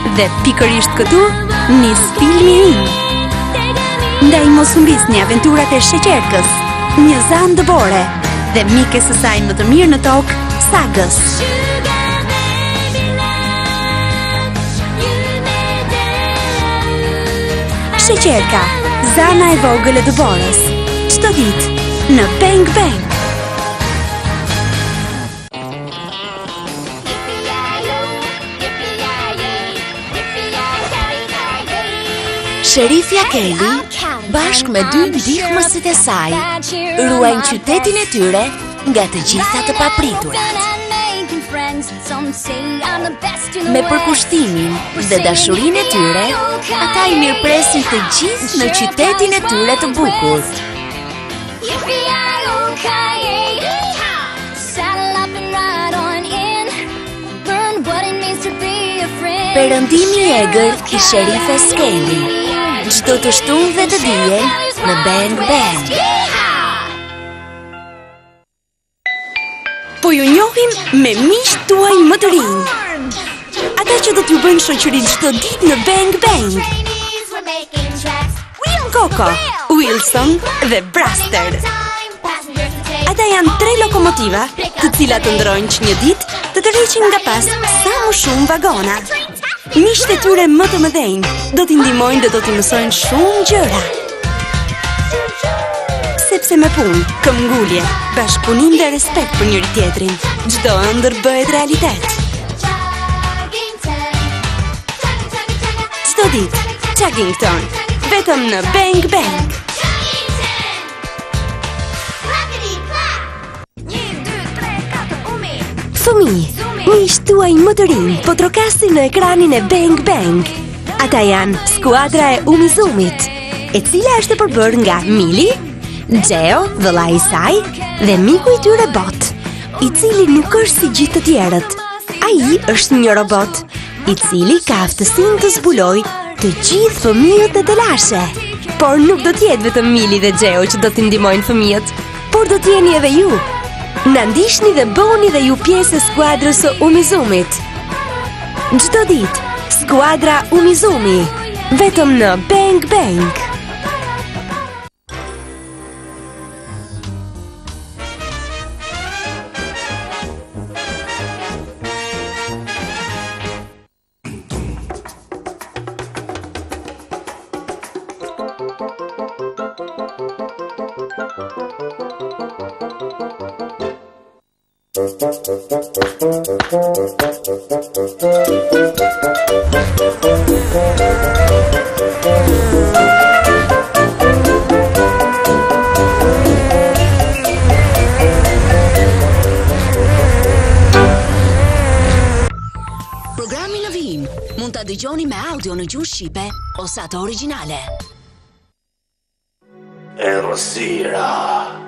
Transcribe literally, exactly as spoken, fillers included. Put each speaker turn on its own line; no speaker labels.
Dhe pikërisht këtu nis filmi im. Ndaj mos humbisni aventurat e sheqerkës, një zanë dëbore dhe mikes së saj më të mirë në tokë, Sagës. Sheqerka, zana e vogël e dëborës. Çdo ditë në Bang Bang. Sherifja Kelly, bashkë me dy ndihmësit e saj, ruajnë qytetin e tyre nga të gjitha të papriturat. Me përkushtimin dhe dashurinë e tyre, ata i mirëpresin të gjithë në qytetin e tyre të bukur. Perëndimi i egër i Sherifes Kelly. Çdo të shtunë dhe të dijen në Bang Bang. Po ju njohim me miqtë tuaj më të rinj. Ata që do t'ju bëjnë shoqëri çdo ditë në Bang Bang. Coco, Wilson dhe Braster. Ata janë tre lokomotiva, të cilat të ndrojnë që një ditë të tërheqin nga pas sa më shumë vagona. Miqtë e tyre më të mëdhenj do t'i ndihmojnë dhe do t'i mësojnë shumë gjëra. Sepse me punë, këmbgulje, bashkëpunim dhe respekt për njëri tjetrin, çdo ëndër bëhet realitet. Çdo ditë, Chuggington, vetëm në Bang Bang. Fëmijë, miqtë tuaj më të rinj po trokasin në ekranin e Bang Bang. Ata janë skuadra e Umizumit, e cila është e përbërë nga Mili, Geo, vëllai i saj, dhe miku i tyre Bot, i cili nuk është si gjithë të tjerët. Ai është një robot, i cili ka aftësinë të zbulojë të gjithë fëmijët e telashe. Por nuk do t'jetë vetëm Mili dhe Geo që do t'i ndihmojnë fëmijët, por do t'jeni edhe ju. Na ndiqni dhe bëuni dhe ju pjesë e skuadrës së Umizumit. Çdo ditë, skuadra Umizumi, vetëm në Bang Bang.
Programi në vijim mund ta dëgjoni me audio në gjuhë shqipe ose ato origjinale.
Errësira.